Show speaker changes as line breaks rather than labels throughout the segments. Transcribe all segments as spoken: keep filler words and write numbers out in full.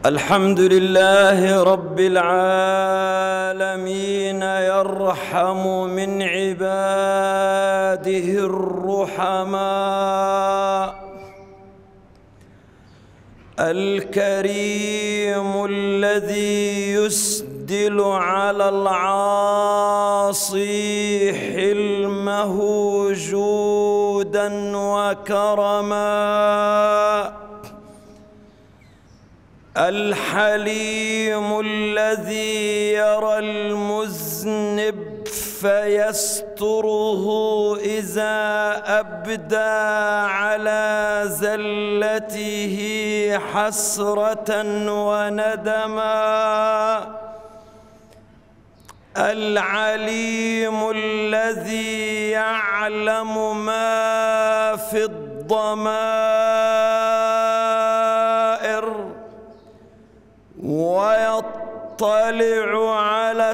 الحمد لله رب العالمين يرحم من عباده الرحماء الكريم الذي يسدل على العاصي حلمه جودا وكرما الحليم الذي يرى المذنب فيستره إذا أبدى على زلته حسرة وندما العليم الذي يعلم ما في الضمائر ويطلع على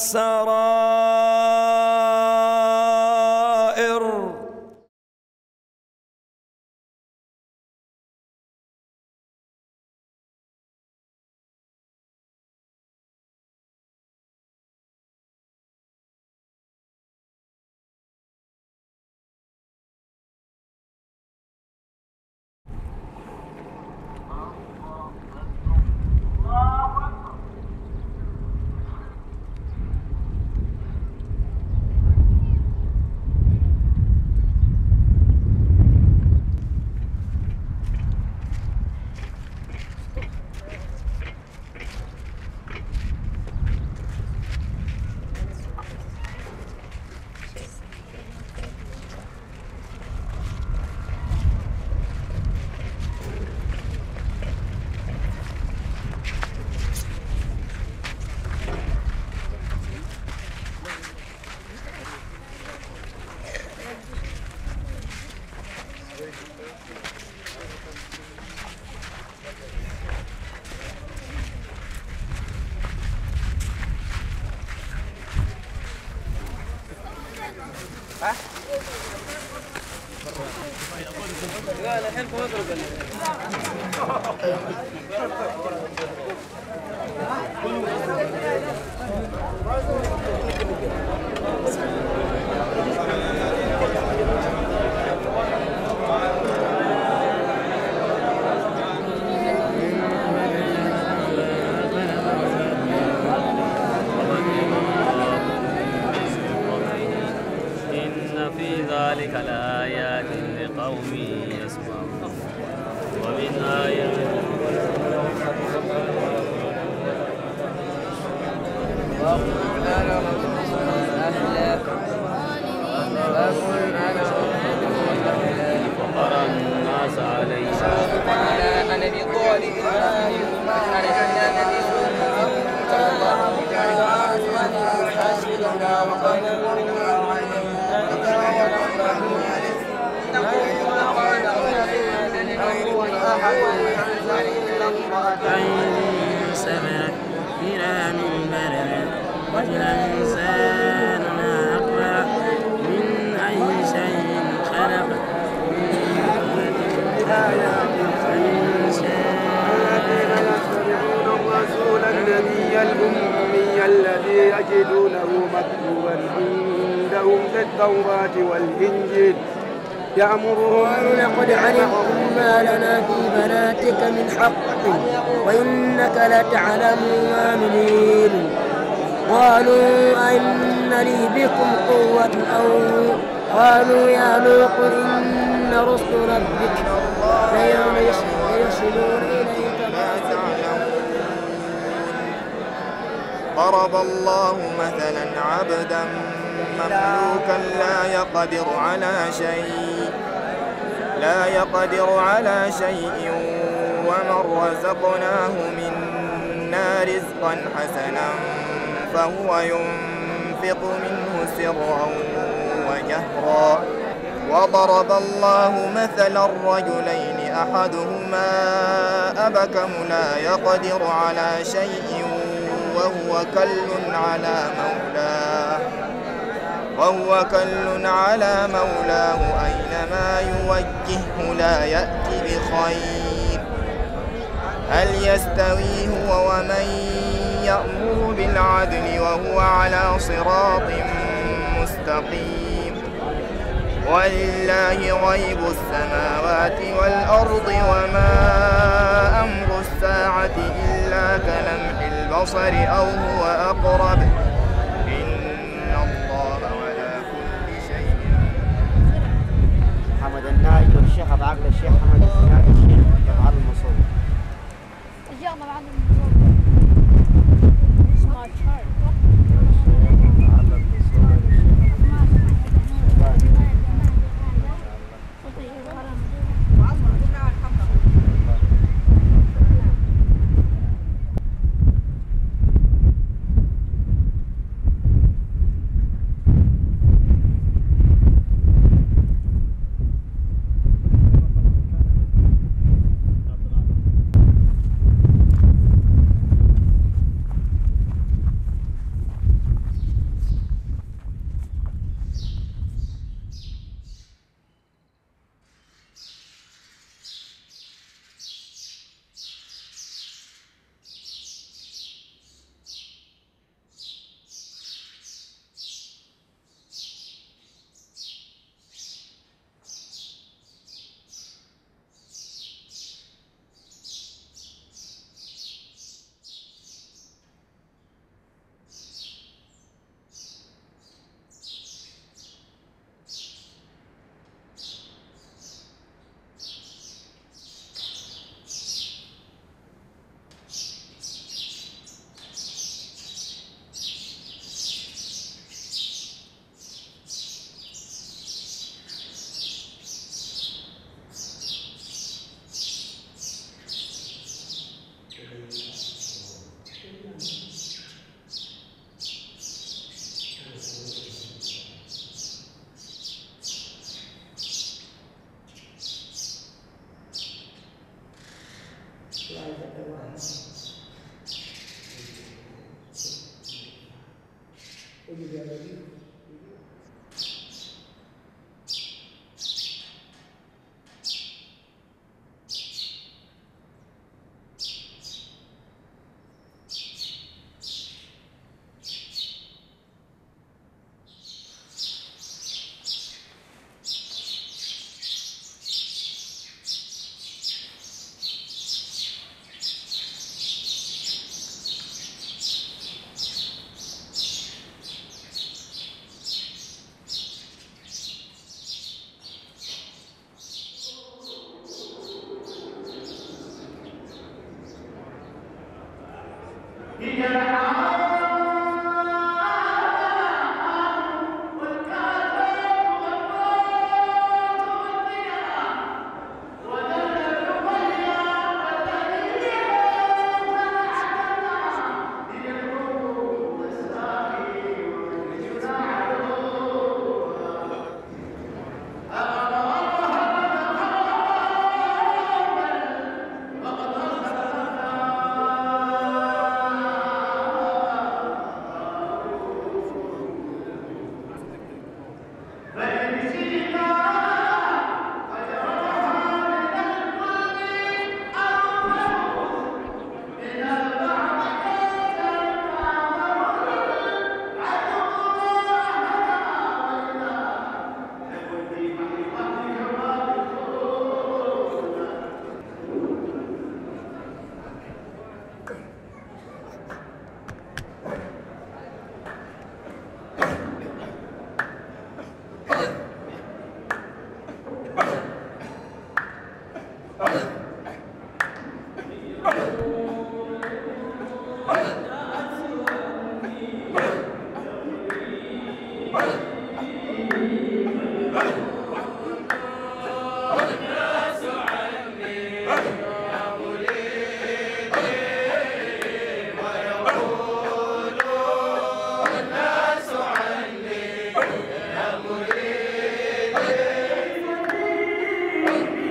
السرائر
لا لا حلو اضرب
ذلك لآيات لقوم يسمعون ومن آياته وقرأ الناس عليها
أنا بطالب
عين سمعت كرام بررت والإنسان ما أقبل من أي شيء خلق
يتبعون الرسول النبي الأمي الذي يجدونه مكتوبا عندهم في التوراة والإنجيل يأمرهم
لقد علمتم ما لنا في بناتك من حق وإنك لتعلم ما نريد قالوا أئن لي بكم قوة أو قالوا يا لوط إن رسل ربك ليصلون إليك
ضرب الله مثلا عبدا مملوكا لا يقدر على شيء لا يقدر على شيء ومن رزقناه منا رزقا حسنا فهو ينفق منه سرا وجهرا وضرب الله مثلا الرجلين أحدهما أبكم لا يقدر على شيء وهو كل على مولاه وهو كل على مولاه أينما يوجهه لا يأتي بخير هل يستوي هو ومن يأمر بالعدل وهو على صراط مستقيم ولله غيب السماوات والأرض وما أمر الساعة إلا كلمح البصر أو هو أقرب إن الله على كل شيء.
حمد الناجي والشيخ أبو عقل الشيخ حمد الناجي الشيخ أبو عقل المصور.
الشيخ أبو عقل المصور. اسمه تشارل.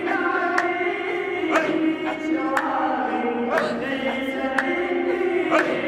Hey!